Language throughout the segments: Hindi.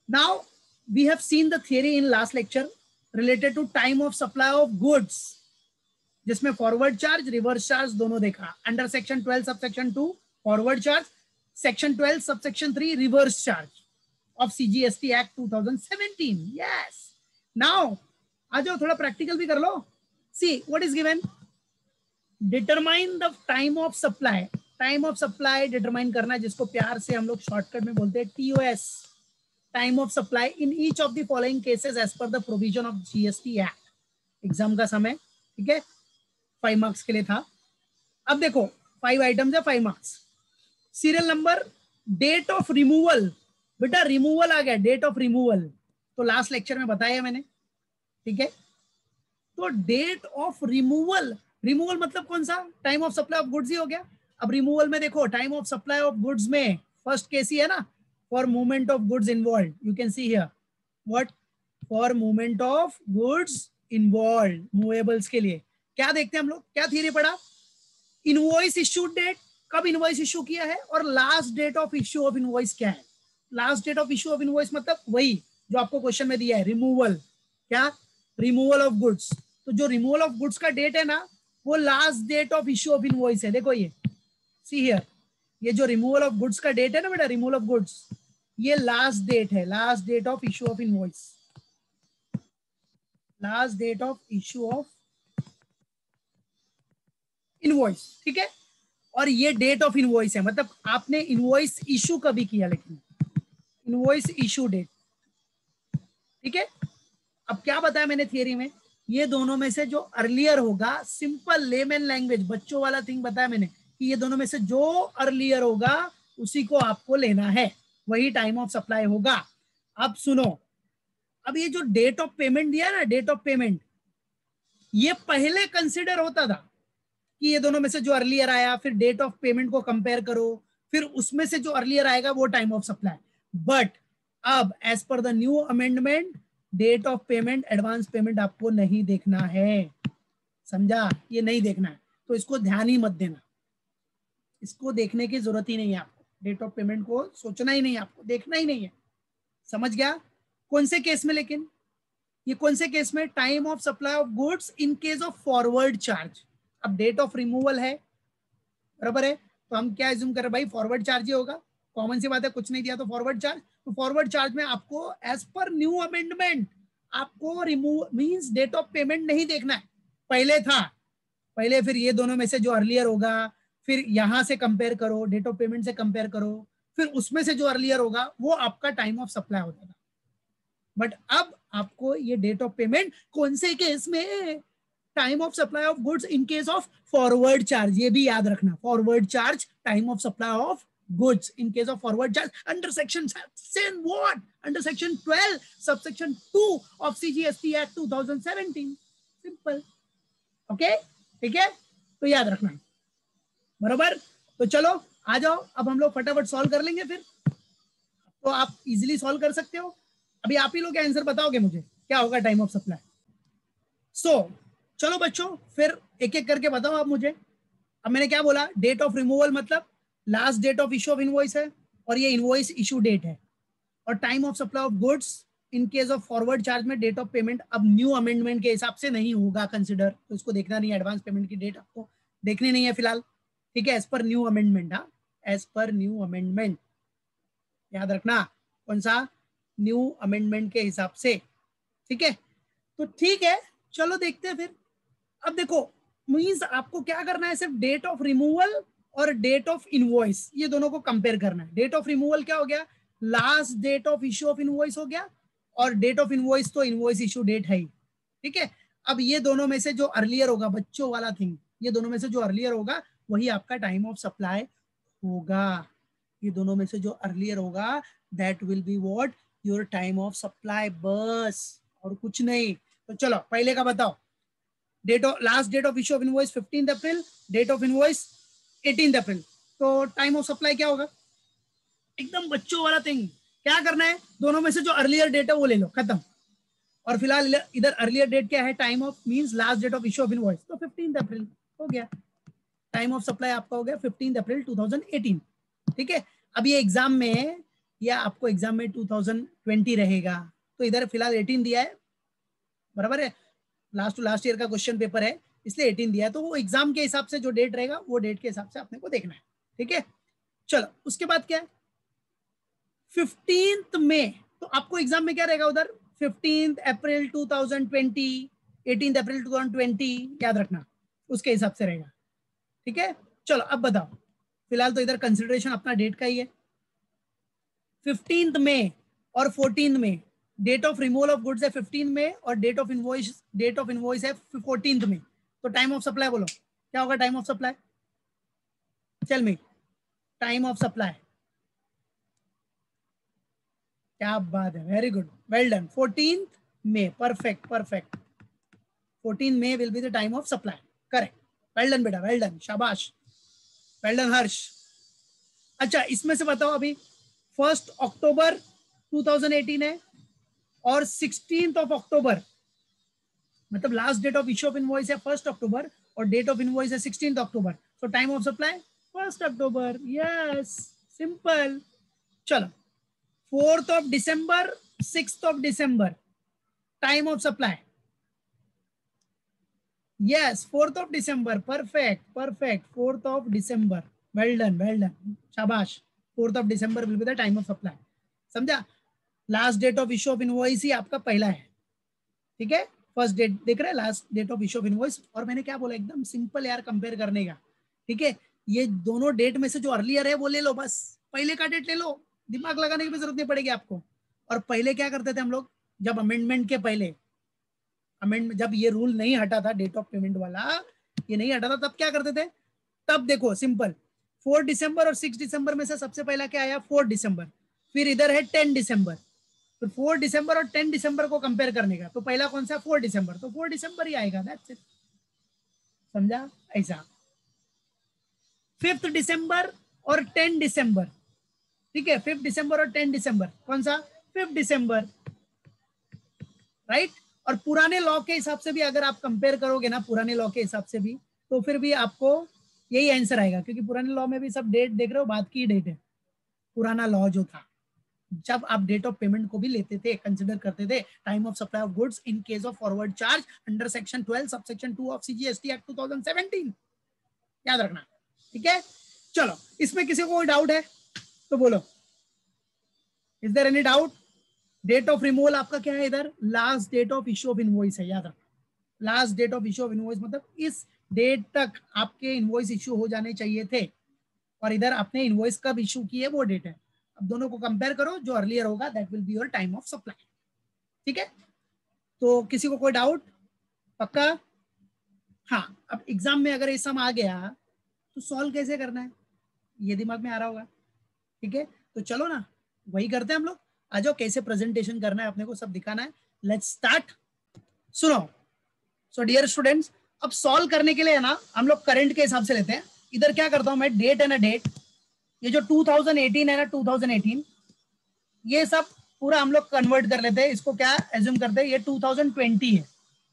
Now we have seen the theory in last lecture related to time of supply of goods, जिसमें फॉरवर्ड चार्ज रिवर्स चार्ज दोनों देखा. Under section 12 sub section 2 forward charge, section 12 subsection 3 reverse charge of CGST act 2017. Yes, now आ जाओ थोड़ा प्रैक्टिकल भी कर लो. See what is given, determine the time of supply. Time of supply determine करना, जिसको प्यार से हम लोग शॉर्टकट में बोलते हैं TOS, time of supply in each of the following cases as per the provision of GST act. Exam का समय, ठीक है, 5 मार्क्स के लिए था. अब देखो 5 आइटम्स है, 5 marks. Serial number, date of removal. बेटा रिमूवल आ गया, डेट ऑफ रिमूवल तो लास्ट लेक्चर में बताया मैंने, ठीक है. तो डेट ऑफ रिमूवल, रिमूवल मतलब कौन सा, time of supply of goods ही हो गया. अब रिमूवल में देखो time of supply of goods में फर्स्ट केस ही है ना, for movement of goods involve. You can see here what, for movement of goods involve, movables के लिए. क्या देखते हैं हम लोग, क्या थियरी पढ़ा, इनवॉइस इश्यू डेट, कब इनवॉइस इश्यू किया है, और last date of issue of invoice क्या है. Last date of issue of invoice मतलब वही जो आपको क्वेश्चन में दिया है, रिमूवल. क्या, रिमूवल ऑफ गुड्स. तो जो रिमूवल ऑफ गुड्स का डेट है ना, वो last date of issue of invoice है. देखो ये, सी हियर, ये जो रिमूवल ऑफ गुड्स का डेट है ना बेटा, रिमूवल ऑफ गुड्स, ये लास्ट डेट है, last date of issue of invoice, last date of issue of invoice, ठीक है. और ये डेट ऑफ इनवॉइस है, मतलब आपने इनवॉइस इशू कभी किया, लेकिन इनवॉइस इशू डेट, ठीक है. अब क्या बताया मैंने थियरी में, ये दोनों में से जो अर्लियर होगा, सिंपल लेमन लैंग्वेज बच्चों वाला थिंग बताया मैंने कि ये दोनों में से जो अर्लियर होगा उसी को आपको लेना है, वही टाइम ऑफ सप्लाई होगा. अब सुनो, अब ये जो डेट ऑफ पेमेंट दिया ना, डेट ऑफ पेमेंट, ये पहले कंसिडर होता था कि ये दोनों में से जो अर्लियर आया, फिर डेट ऑफ पेमेंट को कंपेयर करो, फिर उसमें से जो अर्लियर आएगा वो टाइम ऑफ सप्लाई. बट अब as per the new amendment, date of payment, advance payment आपको नहीं देखना है, समझा, ये नहीं देखना है. तो इसको ध्यान ही मत देना, इसको देखने की जरूरत ही नहीं है आपको, डेट ऑफ पेमेंट को सोचना ही नहीं है आपको, देखना ही नहीं है. समझ गया. कौन से केस में, लेकिन ये कौन से केस में, time of supply of goods in case of forward charge. अब डेट ऑफ रिमूवल है, बराबर है, तो हम क्या एज्यूम कर रहे हैं भाई, फॉरवर्ड चार्ज ही होगा, कॉमन सी बात है, कुछ नहीं दिया तो फॉरवर्ड चार्ज. तो फॉरवर्ड चार्ज में आपको एज पर न्यू अमेंडमेंट आपको remove means date of payment नहीं देखना है, पहले था, पहले फिर ये दोनों में से जो अर्लियर होगा, फिर यहां से कंपेयर करो, डेट ऑफ पेमेंट से कंपेयर करो, फिर उसमें से जो अर्लियर होगा वो आपका टाइम ऑफ सप्लाई होता था. बट अब आपको ये डेट ऑफ पेमेंट कौन से केस में, time of supply of goods in case of forward charge, ये भी याद रखना, forward charge, time of supply of goods in case of forward charge under section what, under section 12 subsection 2 of CGST act 2017. Simple, okay, ठीक है, तो याद रखना, बराबर. तो चलो आ जाओ, अब हम लोग फटाफट सॉल्व कर लेंगे, फिर तो आप इजीली सॉल्व कर सकते हो. अभी आप ही लोग आंसर बताओगे मुझे क्या होगा टाइम ऑफ सप्लाई. सो चलो बच्चों, फिर एक एक करके बताओ आप मुझे. अब मैंने क्या बोला, डेट ऑफ रिमूवल मतलब last date of issue of invoice है, और ये इनवॉइस इशू डेट है. और time of supply of goods in case of forward charge में डेट ऑफ पेमेंट अब न्यू अमेंडमेंट के हिसाब से नहीं होगा कंसिडर, तो इसको देखना नहीं है, एडवांस पेमेंट की डेट आपको देखनी नहीं है फिलहाल, ठीक है, एज पर न्यू अमेंडमेंट. हाँ, एज पर न्यू अमेंडमेंट, याद रखना, कौन सा, न्यू अमेंडमेंट के हिसाब से, ठीक है. तो ठीक है, चलो देखते हैं फिर. अब देखो, मींस आपको क्या करना है, सिर्फ डेट ऑफ रिमूवल और डेट ऑफ इनवॉइस, ये दोनों को कंपेयर करना है. डेट ऑफ रिमूवल क्या हो गया, last date of issue of invoice हो गया, और डेट ऑफ इनवॉइस तो इनवॉइस इश्यू डेट है ही, ठीक है. अब ये दोनों में से जो अर्लियर होगा, बच्चों वाला थिंग, ये दोनों में से जो अर्लियर होगा वही आपका टाइम ऑफ सप्लाई होगा. ये दोनों में से जो अर्लियर होगा that will be what, your time of supply, बस और कुछ नहीं. तो चलो पहले का बताओ, date of last date of issue of invoice 15 April, date of invoice 18 April, तो टाइम ऑफ सप्लाई क्या होगा, एकदम बच्चों वाला थिंग. क्या करना है, दोनों में से जो अर्लियर डेट है वो ले लो, खत्म. और फिलहाल इधर अर्लियर डेट क्या है, time of means last date of issue of invoice, तो 15 अप्रैल हो गया, टाइम ऑफ सप्लाई आपका हो गया 15 अप्रैल 2018, ठीक है. अब ये एग्जाम में या आपको एग्जाम में 2020 रहेगा, तो इधर फिलहाल 18 दिया है, बराबर है, लास्ट टू लास्ट ईयर का क्वेश्चन पेपर है इसलिए 18 दिया है, तो वो एग्जाम के हिसाब से जो डेट रहेगा वो डेट के हिसाब से अपने को देखना है, ठीक है। चलो उसके बाद क्या है, 15 मई, तो आपको एग्जाम में क्या रहेगा उधर, 15 अप्रैल 2020, 18 अप्रैल 2020, याद रखना उसके हिसाब से रहेगा, ठीक है। चलो अब बताओ, फिलहाल तो इधर कंसिडरेशन अपना डेट का ही है, 15 मई और 14 May, date of removal of goods है 15 मई और डेट ऑफ इनवॉइस है 14 मई, तो टाइम ऑफ सप्लाई बोलो क्या होगा, टाइम ऑफ सप्लाई, चल मी, टाइम ऑफ सप्लाई, क्या बात है, very good, well done, 14 May, perfect perfect, 14 May will be the time of supply, correct, well done बेटा, वेल डन, शाबाश, वेल डन हर्ष। अच्छा इसमें से बताओ अभी 1 अक्टूबर 2018 है और 16 अक्टूबर, मतलब last date of issue of invoice है 1 अक्टूबर और डेट ऑफ इनवॉइस है 16 October, so time of supply 1 October, yes simple. चलो 4 December 6 December, time of supply, yes 4 December, perfect perfect, 4 December, well done well done, शाबाश, 4 December will be the time of supply, समझा। Last date of issue of invoice ही आपका पहला है, ठीक है, फर्स्ट डेट देख रहे हैं, last date of issue of invoice, और मैंने क्या बोला एकदम सिंपल यार कंपेयर करने का, ठीक है। ये दोनों डेट में से जो अर्लियर है वो ले लो, बस पहले का डेट ले लो, दिमाग लगाने की भी जरूरत नहीं पड़ेगी आपको। और पहले क्या करते थे हम लोग, जब अमेंडमेंट के पहले, अमेंडमेंट जब ये रूल नहीं हटा था डेट ऑफ पेमेंट वाला, ये नहीं हटा था, तब क्या करते थे, तब देखो सिंपल, 4 दिसंबर और 6 दिसंबर में से सबसे पहला क्या आया, 4 दिसंबर, फिर इधर है 10 दिसंबर, तो 4 दिसंबर और 10 दिसंबर को कंपेयर करने का, तो पहला कौन सा, 4 दिसंबर, तो 4 दिसंबर ही आएगा, दैट्स इट, समझा, ऐसा। 5 दिसंबर और 10 दिसंबर, ठीक है, 5 दिसंबर और 10 दिसंबर कौन सा, 5 दिसंबर, राइट। और पुराने लॉ के हिसाब से भी अगर आप कंपेयर करोगे ना, पुराने लॉ के हिसाब से भी, तो फिर भी आपको यही आंसर आएगा, क्योंकि पुराने लॉ में भी सब डेट देख रहे हो, बात की डेट है, पुराना लॉ जो था, जब आप डेट ऑफ पेमेंट को भी लेते थे, कंसिडर करते थे, time of supply of goods in case of forward charge under section 12 subsection 2 of CGST act 2017, याद रखना, ठीक है। चलो इसमें किसी को कोई डाउट है तो बोलो, is there any doubt. Date of removal आपका क्या है, इधर last date of issue of invoice है, याद रखना, last date of issue of invoice मतलब इस डेट तक आपके इनवॉइस इश्यू हो जाने चाहिए थे, और इधर आपने इनवॉइस कब इश्यू की है वो डेट है, अब दोनों को कंपेयर करो, जो अर्लियर होगा that will be your time of supply, ठीक है। तो किसी को कोई डाउट, पक्का, हाँ। अब एग्जाम में अगर ये सम आ गया तो सॉल्व कैसे करना है ये दिमाग में आ रहा होगा, ठीक है, तो चलो ना वही करते हैं हम लोग, आ जाओ, कैसे प्रेजेंटेशन करना है अपने को सब दिखाना है, लेट्स स्टार्ट। सुनो, सो डियर स्टूडेंट्स, अब सॉल्व करने के लिए ना हम लोग करंट के हिसाब से लेते हैं, इधर क्या करता हूं मैं, डेट है ना डेट, ये जो 2018 है ना 2018, ये सब पूरा हम लोग कन्वर्ट कर लेते हैं, इसको क्या एज्यूम करते हैं, ये 2020 है,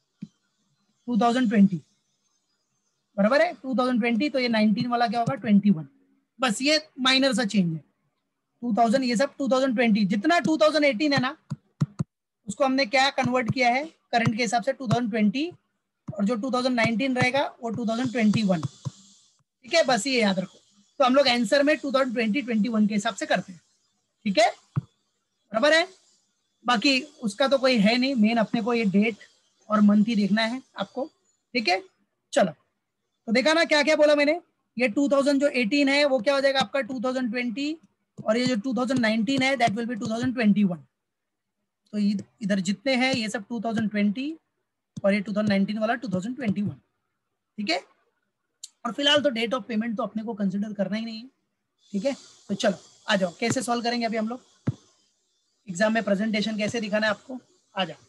2020 बराबर है, 2020, तो ये 19 वाला क्या होगा 21, बस ये माइनर सा चेंज है, 2000 ये सब 2020, जितना 2018 है ना उसको हमने क्या कन्वर्ट किया है करंट के हिसाब से 2020, और जो 2019 रहेगा वो 2021, ठीक है, बस ये याद रखो। तो हम लोग आंसर में 2020-21 के हिसाब से करते हैं, ठीक है, बराबर है। बाकी उसका तो कोई है नहीं, मेन अपने को ये डेट और मंथ ही देखना है आपको, ठीक है। चलो तो देखा ना क्या क्या बोला मैंने, ये 2000 जो 18 है वो क्या हो जाएगा आपका 2020, और ये जो 2019 है दैट विल बी 2021, तो इधर जितने हैं ये सब 2020 और ये 2019 वाला 2021, ठीक है। और फिलहाल तो डेट ऑफ पेमेंट तो अपने को कंसिडर करना ही नहीं है, ठीक है। तो चलो आ जाओ, कैसे सॉल्व करेंगे अभी हम लोग, एग्जाम में प्रेजेंटेशन कैसे दिखाना है आपको, आ जाओ।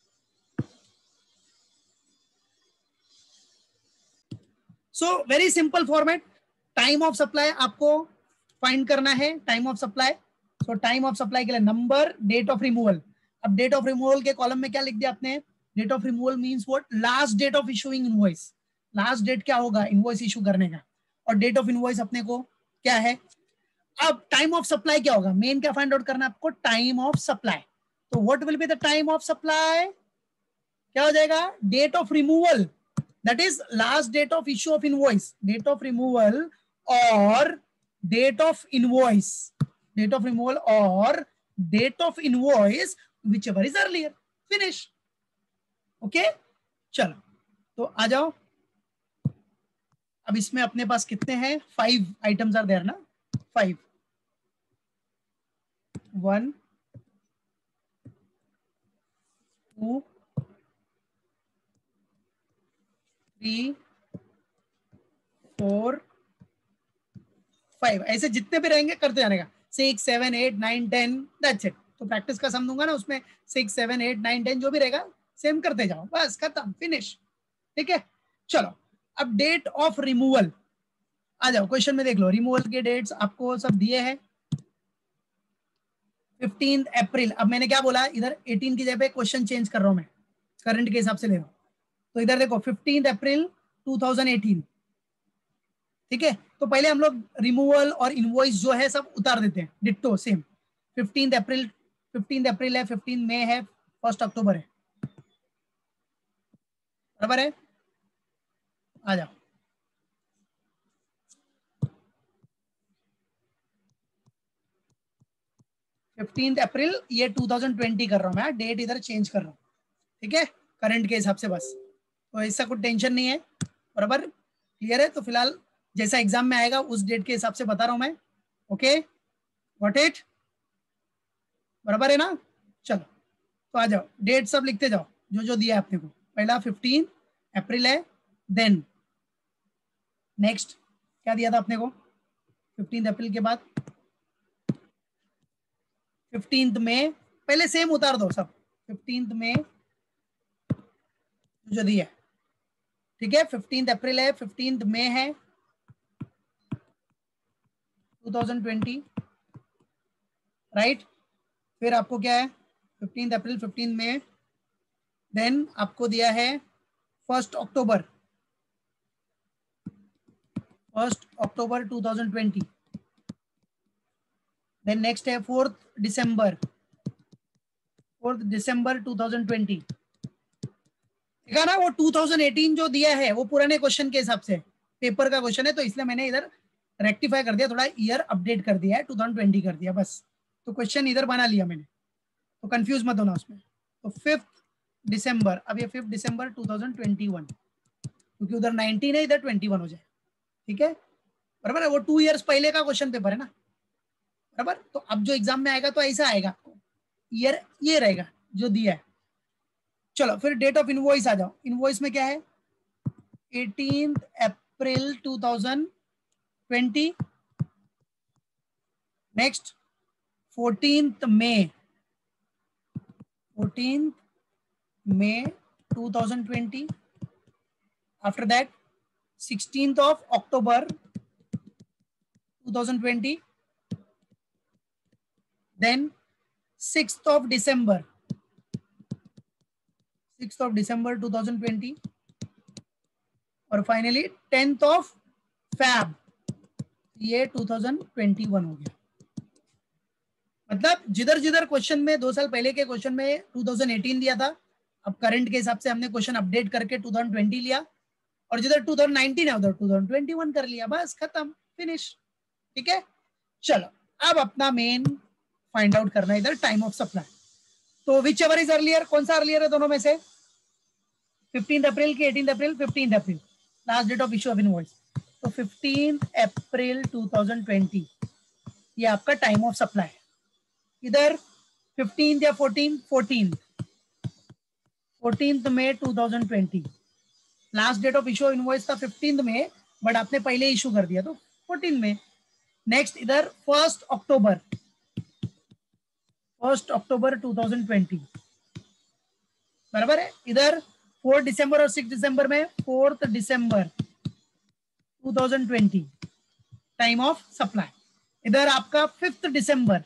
So very simple format, time of supply आपको फाइंड करना है, time of supply, so time of supply के लिए नंबर, डेट ऑफ रिमूवल, अब डेट ऑफ रिमूवल के कॉलम में क्या लिख दिया आपने, date of removal means what, last date of issuing invoice, last date क्या होगा इनवॉइस इशू करने का, और डेट ऑफ इनवॉइस अपने को क्या है अब टाइम ऑफ सप्लाई क्या होगा, मेन क्या फाइंड आउट करना है आपको, टाइम ऑफ सप्लाई। तो what will be the time of supply, क्या हो जाएगा, date of removal, that is last date of issue of invoice, date of removal और date of invoice, date of removal और date of invoice whichever is earlier, finish. Okay चलो तो आ जाओ। अब इसमें अपने पास कितने हैं, 5 आइटम्स आर देयर ना, 5, 1 2 3 4 5, ऐसे जितने भी रहेंगे करते जाने का, 6 7 8 9 10, दैट्स इट। तो प्रैक्टिस का सम दूंगा ना उसमें, 6 7 8 9 10 जो भी रहेगा सेम करते जाओ, बस खत्म, फिनिश। ठीक है चलो। अब डेट ऑफ रिमूवल आ जाओ, क्वेश्चन में देख लो, रिमूवल के डेट्स आपको सब दिए हैं। 15 अप्रैल, अब मैंने क्या बोला, इधर 18 की जगह पे क्वेश्चन चेंज कर रहा हूं मैं, करंट के हिसाब से ले रहा हूं। तो इधर देखो 15 अप्रैल 2018, ठीक है। तो पहले हम लोग रिमूवल और इनवॉइस जो है सब उतार देते हैं डिट्टो सेम। 15 अप्रैल, 15 अप्रैल है, 15 मई है, 1 अक्टूबर है, बराबर है। आ जाओ, 15 अप्रैल ये 2020 कर रहा हूं मैं, डेट इधर चेंज कर रहा हूं, ठीक है, करंट के हिसाब से बस। तो ऐसा कुछ टेंशन नहीं है, बराबर क्लियर है। तो फिलहाल जैसा एग्जाम में आएगा उस डेट के हिसाब से बता रहा हूं मैं। ओके व्हाट इट, बराबर है ना। चलो तो आ जाओ, डेट सब लिखते जाओ जो जो दिया है आपने को। पहला 15 अप्रैल है, देन नेक्स्ट क्या दिया था आपने को, 15 अप्रैल के बाद 15 मई, पहले सेम उतार दो सब, 15 मई जो दिया है, ठीक है। 15 अप्रैल है, 15 मई है 2020, राइट। फिर आपको क्या है, 15 अप्रैल 15 मई, देन आपको दिया है 1 अक्टूबर, 1 अक्टूबर 2020, देन नेक्स्ट है 4 दिसंबर, 4 दिसंबर 2020। देखा ना, वो 2018 जो दिया है वो पुराने क्वेश्चन के हिसाब से पेपर का क्वेश्चन है, तो इसलिए मैंने इधर रेक्टिफाई कर दिया, थोड़ा ईयर अपडेट कर दिया है, 2020 कर दिया बस। तो क्वेश्चन इधर बना लिया मैंने, तो कंफ्यूज मत होना उसमें। तो 5 दिसंबर, अब ये 5 दिसंबर 2021, क्योंकि उधर 19 है, इधर 21 हो जाए, ठीक है, बराबर है। वो 2 इयर्स पहले का क्वेश्चन पेपर है ना, बराबर। तो अब जो एग्जाम में आएगा तो ऐसा आएगा, आपको ईयर ये रहेगा जो दिया है। चलो फिर डेट ऑफ इनवॉइस आ जाओ, इनवॉइस में क्या है, 18 April 2020, next 14 May, 14 May 2020, after that 16th of October 2020, then 6th of December, 6th of December 2020, और फाइनली 10th of Feb, ये 2021 हो गया। मतलब जिधर जिधर क्वेश्चन में 2 साल पहले के क्वेश्चन में 2018 दिया था, अब करंट के हिसाब से हमने क्वेश्चन अपडेट करके 2020 लिया, और जिधर 2019 है उधर 2021 कर लिया, बस खत्म, फिनिश। ठीक है चलो, अब अपना मेन फाइंड आउट करना है इधर टाइम ऑफ सप्लाई। तो विच एवर इज अर्लियर, कौन सा अर्लियर है दोनों में से, 15 अप्रैल की 18 April, 15 April last date of issue of invoice. तो 15 अप्रैल 2020 ये आपका टाइम ऑफ सप्लाई है। इधर 15 या 14, 14 May 2020 last date of issue of invoice था 15 में, बट आपने पहले इशू कर दिया तो 14 में। नेक्स्ट इधर 1 अक्टूबर, 1 अक्टूबर 2020, बराबर है। इधर 4 दिसंबर और 6 दिसंबर में 4 दिसंबर 2020 टाइम ऑफ सप्लाई। इधर आपका 5 December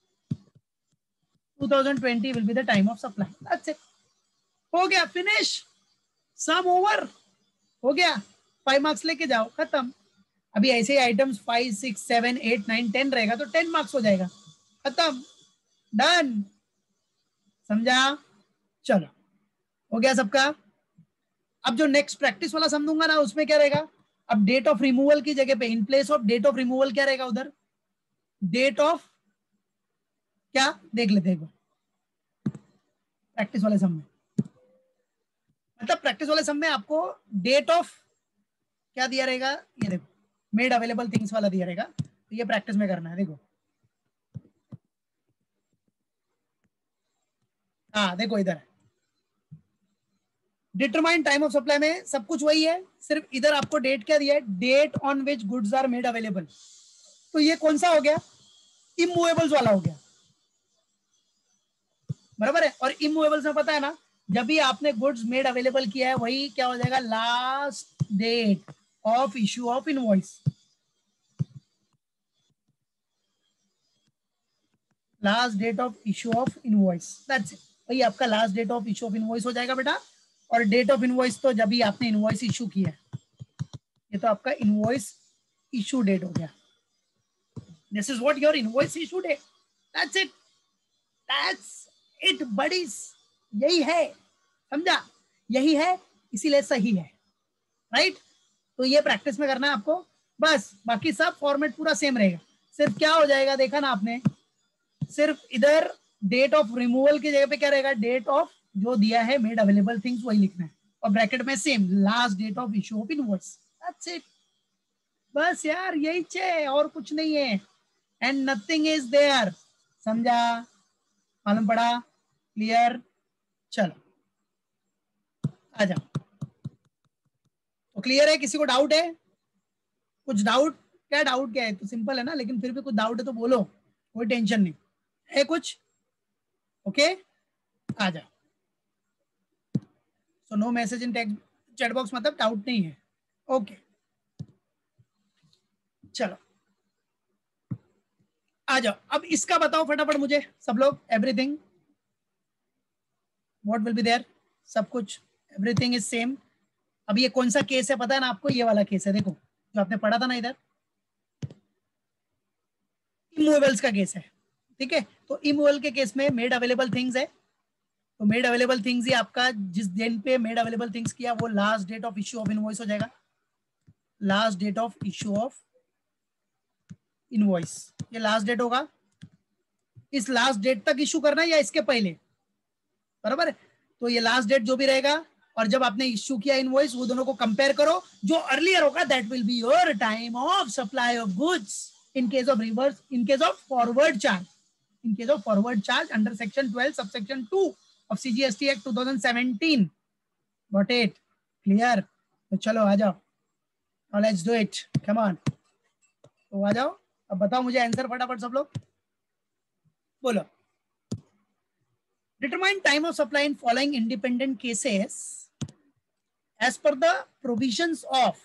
2020 will be the time of supply, that's it, हो गया, फिनिश, सम ओवर, हो गया, 5 मार्क्स लेके जाओ, खत्म। अभी ऐसे ही आइटम्स 5 6 7 8 9 10 रहेगा तो 10 मार्क्स हो जाएगा, खत्म, डन, समझा? चलो, हो गया सबका। अब जो नेक्स्ट प्रैक्टिस वाला सम दूंगा ना, उसमें क्या रहेगा, अब डेट ऑफ रिमूवल की जगह पे in place of date of removal क्या रहेगा उधर, डेट ऑफ क्या, देख लेते हैं एक बार प्रैक्टिस वाले सम में। मतलब प्रैक्टिस वाले सम में आपको डेट ऑफ क्या दिया रहेगा, ये देखो मेड अवेलेबल थिंग्स वाला दिया रहेगा, तो ये प्रैक्टिस में करना है। देखो हाँ, देखो इधर डिटरमाइन टाइम ऑफ सप्लाई में सब कुछ वही है, सिर्फ इधर आपको डेट क्या दिया है, date on which goods are made available. तो ये कौन सा हो गया, इमूवेबल्स वाला हो गया, बराबर है। और इमूवेबल्स में पता है ना, जब भी आपने गुड्स मेड अवेलेबल किया है वही क्या हो जाएगा, last date of issue of invoice, last date of issue of invoice, that's it. वही आपका last date of issue of invoice हो जाएगा बेटा। और डेट ऑफ इनवॉइस तो जब भी आपने इनवॉइस इश्यू किया है, ये तो आपका इनवॉइस इश्यू डेट हो गया। This is what your invoice issue date, that's it, that's it buddies, यही है, समझा? यही है, इसीलिए सही है, राइट? तो ये प्रैक्टिस में करना है आपको बस, बाकी सब फॉर्मेट पूरा सेम रहेगा। सिर्फ क्या हो जाएगा, देखा ना आपने, सिर्फ इधर डेट ऑफ रिमूवल की जगह पे क्या रहेगा, डेट ऑफ जो दिया है मेड अवेलेबल थिंग्स वही लिखना है, और ब्रैकेट में same last date of issue of invoice, that's it. बस यार यही चाहिए और कुछ नहीं है, एंड नथिंग इज देयर, समझा? मालूम पड़ा? क्लियर? चलो आ जाओ। तो क्लियर है? किसी को डाउट है? कुछ डाउट? क्या डाउट क्या है, तो सिंपल है ना, लेकिन फिर भी कुछ डाउट है तो बोलो, कोई टेंशन नहीं है कुछ। ओके, आ जाओ। So no message in text chat box, मतलब डाउट नहीं है। ओके चलो आ जाओ। अब इसका बताओ फटाफट मुझे सब लोग, everything what will be there, सब कुछ एवरीथिंग इज सेम। अब ये कौन सा केस है पता है ना आपको, ये वाला केस है, देखो जो आपने पढ़ा था ना इधर, इमूवेबल्स का केस है, ठीक है? तो इमूवेबल के केस में मेड अवेलेबल थिंग्स है, तो मेड अवेलेबल थिंग्स ही आपका जिस दिन पे मेड अवेलेबल थिंग्स किया वो last date of issue of invoice हो जाएगा, last date of issue of invoice, ये लास्ट डेट होगा। इस लास्ट डेट तक इश्यू करना है या इसके पहले, बराबर है? तो ये लास्ट डेट जो भी रहेगा, और जब आपने इश्यू किया इनवॉइस, वो दोनों को कंपेयर करो, जो अर्लियर होगा that will be your time of supply of goods in case of reverse, in case of forward charge, in case of forward charge under section 12 subsection 2 of CGST Act 2017, got it? Clear? तो चलो आ जाओ, now let's do it, come on। तो आ जाओ, अब बताओ मुझे आंसर फटाफट सब लोग बोलो। Determine time of supply in following independent cases as per the provisions of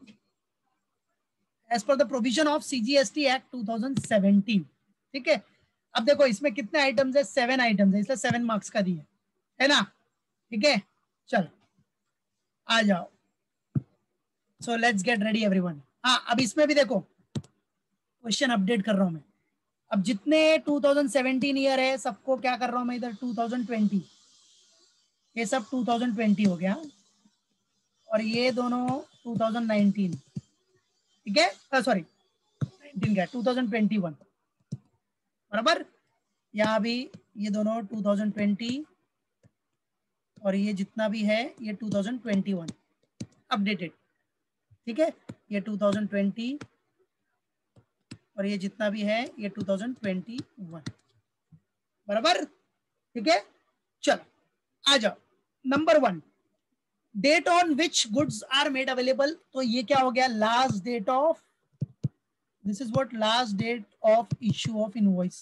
CGST Act 2017, ठीक है? अब देखो इसमें कितने आइटम्स है, 7 आइटम्स है, इसलिए 7 मार्क्स का दिया है ना, ठीक है? चलो आ जाओ। So let's get ready everyone. हाँ, अब इसमें भी देखो क्वेश्चन अपडेट कर रहा हूं मैं। अब जितने 2017 ईयर है सबको क्या कर रहा हूं मैं इधर 2020, ये सब 2020 हो गया, और ये दोनों 2019, ठीक है? सॉरी 19 क्या, 2021, बराबर? यहाँ भी ये दोनों 2020 और ये जितना भी है ये 2021 अपडेटेड, ठीक है? ये 2020 और ये जितना भी है ये 2021, बराबर? ठीक है, चलो आ जाओ। Number 1, date on which goods are made available, तो ये क्या हो गया, last date of, this is what last date of issue of invoice,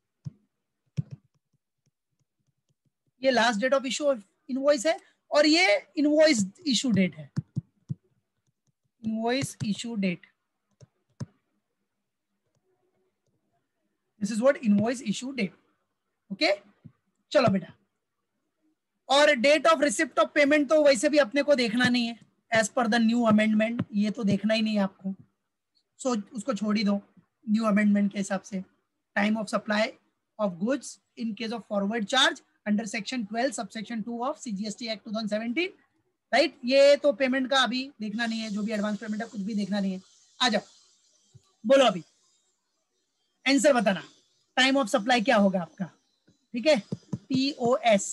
ये last date of issue of invoice है, और ये इनवॉइस इश्यू डेट है, invoice issue date, this is what invoice issue date. Okay चलो बेटा, और date of receipt of payment तो वैसे भी अपने को देखना नहीं है, as per the new amendment, ये तो देखना ही नहीं है आपको, सो उसको छोड़ ही दो न्यू अमेंडमेंट के हिसाब से। Time of supply of goods in case of forward charge under section 12 subsection 2 of CGST act 2017, right. ये तो पेमेंट का अभी देखना नहीं है, जो भी एडवांस पेमेंट है कुछ भी देखना नहीं है। आ जाओ, बोलो अभी आंसर बताना। टाइम ऑफ सप्लाई क्या होगा आपका, ठीक है, TOS।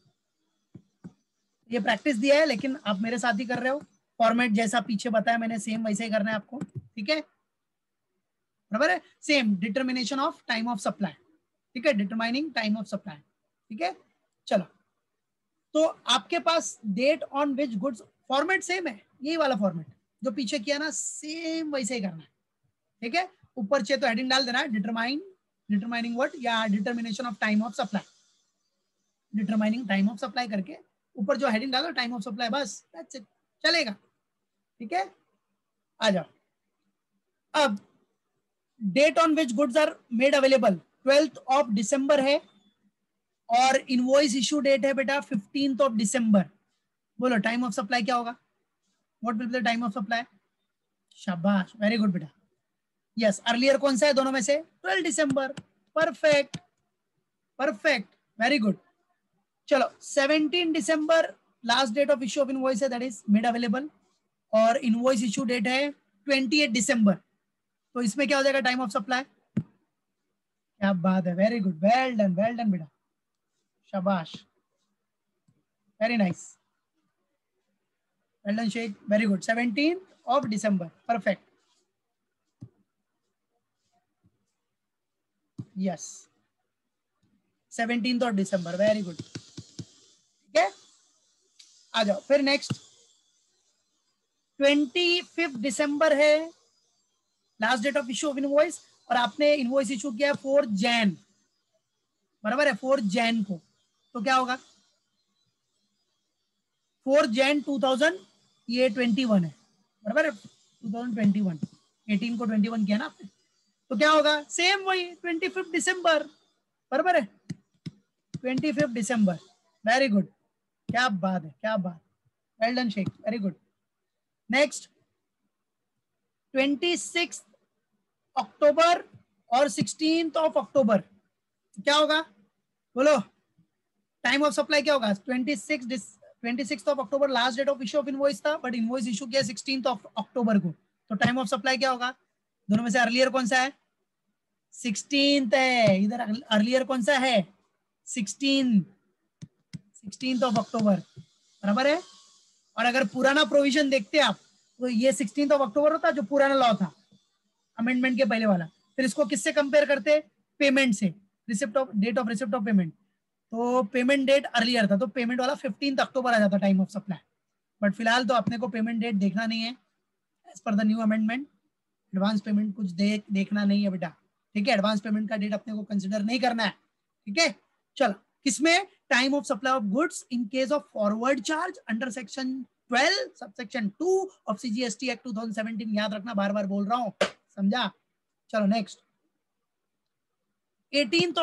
ये प्रैक्टिस दिया है लेकिन आप मेरे साथ ही कर रहे हो, फॉर्मेट जैसा पीछे बताया मैंने सेम वैसे ही करना है आपको, ठीक है, बराबर है। Same determination of time of supply, ठीक है, डिटरमाइनिंग टाइम ऑफ सप्लाई, ठीक है। चलो, तो आपके पास date on which goods, format same है, यही वाला फॉर्मेट जो पीछे किया ना, सेम वैसे ही करना है, ठीक है। ऊपर चाहिए तो हेडिंग डाल देना है, डिटरमाइनिंग व्हाट, या determination of time of supply, determining time of supply करके ऊपर जो हेडिंग डालो टाइम ऑफ सप्लाई, बस दैट्स इट, चलेगा, ठीक है। आ जाओ, अब date on which goods are made available 12th of December है और इनवॉइस इशू डेट है बेटा 15th ऑफ दिसंबर। बोलो टाइम ऑफ सप्लाई क्या होगा, what will be the time of supply. शाबाश, वेरी गुड बेटा, यस। अर्लियर कौन सा है दोनों में से, 12 December, perfect perfect, very good. चलो 17 December last date of issue of invoice है, दैट इज मेड अवेलेबल, और इनवॉइस इशू डेट है 28 दिसंबर, तो इसमें क्या हो जाएगा टाइम ऑफ सप्लाई। क्या बात है, वेरी गुड, वेल डन बेटा, शाबाश, very nice, well done Sheikh, very good. 17 of December, perfect, yes 17th of December, very good, ठीक है। आ जाओ फिर नेक्स्ट, 25 दिसंबर है last date of issue of invoice, और आपने इनवॉइस इशू किया 4 जैन, बराबर है, 4 जैन को, तो क्या होगा 4 जैन 2000, ये 21 है, बराबर है, 2021, 18 को 21 किया ना आपने, तो क्या होगा सेम वही 25 दिसंबर, बराबर है, 25 दिसंबर, वेरी गुड, क्या बात है, क्या बात, well done Sheikh, very good. Next 26 October और 16 ऑफ अक्टूबर, क्या होगा बोलो, टाइम ऑफ सप्लाई क्या होगा। 26 of October last date of issue of invoice था, बट इनवॉइस इशू किया 16 ऑफ अक्टूबर को, तो टाइम ऑफ सप्लाई क्या होगा, दोनों में से अर्लियर कौन सा है, 16th है, इधर अर्लियर कौन सा है 16th ऑफ अक्टूबर, बराबर है। और अगर पुराना प्रोविजन देखते आप तो ये 16th ऑफ अक्टूबर होता जो पुराना लॉ था अमेंडमेंट के पहले वाला, फिर इसको किससे कंपेयर करते, पेमेंट से, receipt of date of receipt of payment, तो पेमेंट डेट अर्लियर था तो पेमेंट वाला 15 अक्टूबर आ जाता टाइम ऑफ सप्लाई, बट फिलहाल तो अपने को पेमेंट डेट देखना नहीं है as per the new amendment, advance payment कुछ देखना नहीं है बेटा, ठीक है, एडवांस पेमेंट का डेट अपने को कंसिडर नहीं करना है, ठीक है। चलो किसमें, time of supply of goods in case of forward charge under section 12 subsection 2 of CGST act 2017, याद रखना, बार बार बोल रहा हूं, समझा। चलो नेक्स्ट 18th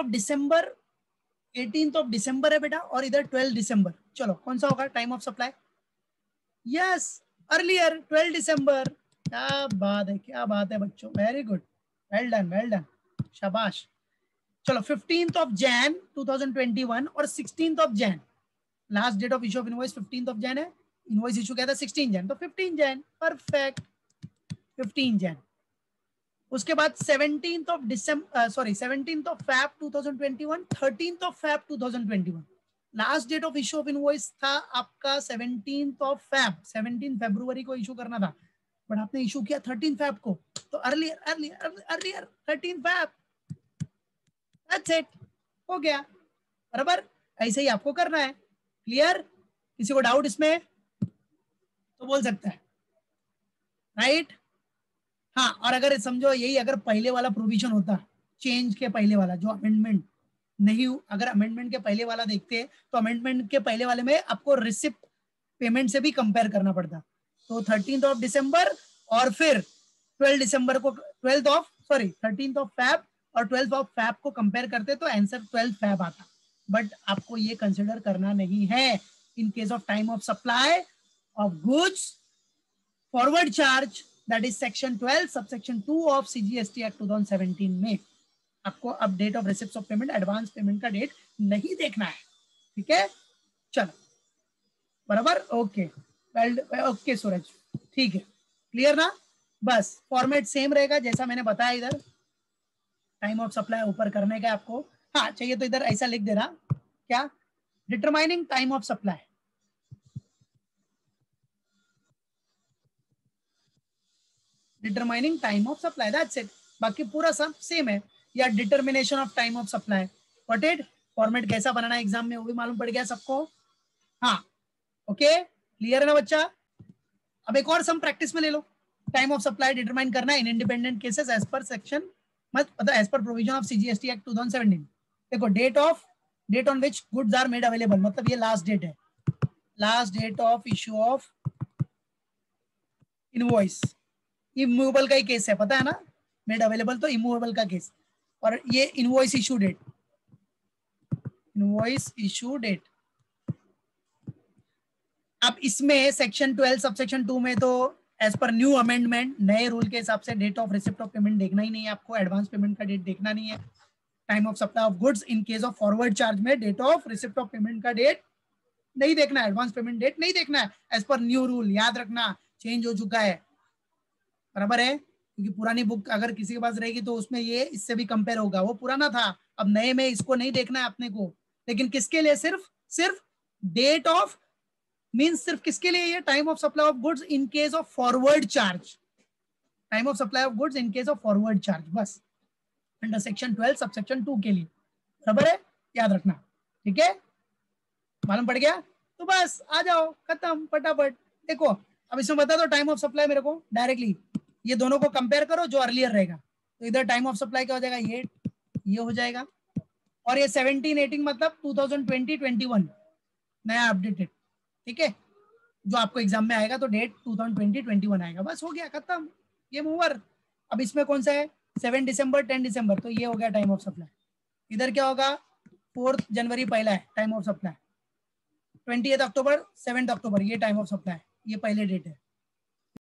ऑफ दिसंबर है बेटा, और इधर 12 दिसंबर, चलो कौन सा होगा time of supply, yes earlier 12 December, क्या बात है, क्या बात है बच्चों, वेरी गुड, वेल डन, शाबाश। चलो 15th ऑफ जैन 2021 और 16th of Jan, last date of issue of invoice 15th of Jan है, इनवॉइस इशू क्या था 16 जैन, तो 15 जैन, परफेक्ट, 15 जैन। उसके बाद 17th of December, 17th of Feb 2021, 13th of Feb 2021, last date of issue of invoice था आपका 17th ऑफ फैब, 17 फरवरी को इशू करना था, बट आपने इशू किया 13 फैब को, तो अर्लियर 13 फैब, दैट्स इट, हो गया, बराबर, ऐसे ही आपको करना है, क्लियर। किसी को डाउट इसमें तो बोल सकता है, राइट। हाँ, और अगर समझो यही अगर पहले वाला प्रोविजन होता, चेंज के पहले वाला जो अमेंडमेंट नहीं, अगर अमेंडमेंट के पहले वाला देखते तो अमेंडमेंट के पहले वाले में आपको रिसिप्ट पेमेंट से भी कंपेयर करना पड़ता, तो 13th ऑफ दिसंबर और फिर 12 दिसंबर को 13th ऑफ फैब और 12th ऑफ फैब को कंपेयर करते तो आंसर 12 फैब आता, बट आपको ये कंसिडर करना नहीं है in case of time of supply of goods forward charge that is section 12 subsection 2 of CGST act 2017 में आपको अब date of receipt of payment, advance payment का डेट नहीं देखना है, ठीक है। चलो बराबर, ओके ओके सूरज, ठीक है, क्लियर ना। बस फॉर्मेट सेम रहेगा जैसा मैंने बताया, इधर टाइम ऑफ सप्लाई ऊपर करने का आपको, हाँ चाहिए तो इधर ऐसा लिख देना, क्या, determining time of supply, determining time of supply, that's it. बाकी पूरा सब सेम है, या determination of time of supply, what it, format कैसा बनाना है एग्जाम में वो भी मालूम पड़ गया सबको, हाँ ओके, क्लियर है ना बच्चा। अब एक और सम प्रैक्टिस में ले लो, टाइम ऑफ सप्लाई डिटरमाइन करना है in independent cases as per section, मतलब as per provision of CGST act 2017। देखो date on which goods are made available, मतलब ये लास्ट डेट है, last date of issue of invoice, immovable का ही केस है, पता है ना, मेड अवेलेबल तो इमूवेबल का केस, और ये invoice issue date, invoice issue date. अब इसमें सेक्शन 12 सबसेक्शन 2 में तो एज पर न्यू अमेंडमेंट नए रूल के हिसाब से date of receipt of payment देखना ही नहीं है आपको, एडवांस पेमेंट का डेट देखना नहीं है, time of supply of goods in case of forward charge में date of receipt of payment का डेट नहीं देखना है, एडवांस पेमेंट डेट नहीं देखना है, एज पर न्यू रूल, याद रखना चेंज हो चुका है, बराबर है, क्योंकि पुरानी बुक अगर किसी के पास रहेगी तो उसमें ये इससे भी कंपेयर होगा, वो पुराना था, अब नए में इसको नहीं देखना है अपने को, लेकिन किसके लिए, सिर्फ डेट ऑफ मींस सिर्फ किसके लिए, ये time of supply of goods in case of forward charge, time of supply of goods in case of forward charge, बस अंडर सेक्शन 12 सबसेक्शन 2 के लिए, बराबर है, याद रखना, ठीक है, मालूम पड़ गया। तो बस आ जाओ, खत्म फटाफट। देखो अब इसमें बता दो टाइम ऑफ सप्लाई मेरे को डायरेक्टली, ये दोनों को कंपेयर करो जो अर्लियर रहेगा, तो इधर टाइम ऑफ सप्लाई क्या हो जाएगा, ये हो जाएगा, और ये 17-18 मतलब 2020-21 नया अपडेटेड, ठीक है, जो आपको एग्जाम में आएगा तो डेट 2020-21 आएगा, बस हो गया खत्म, ये मूवर। अब इसमें कौन सा है, 7 दिसंबर 10 दिसंबर, तो ये हो गया टाइम ऑफ सप्लाई। इधर क्या होगा, 4 जनवरी पहला है time of supply, 20 October 7 October ये टाइम ऑफ सप्लाई, ये पहले डेट है,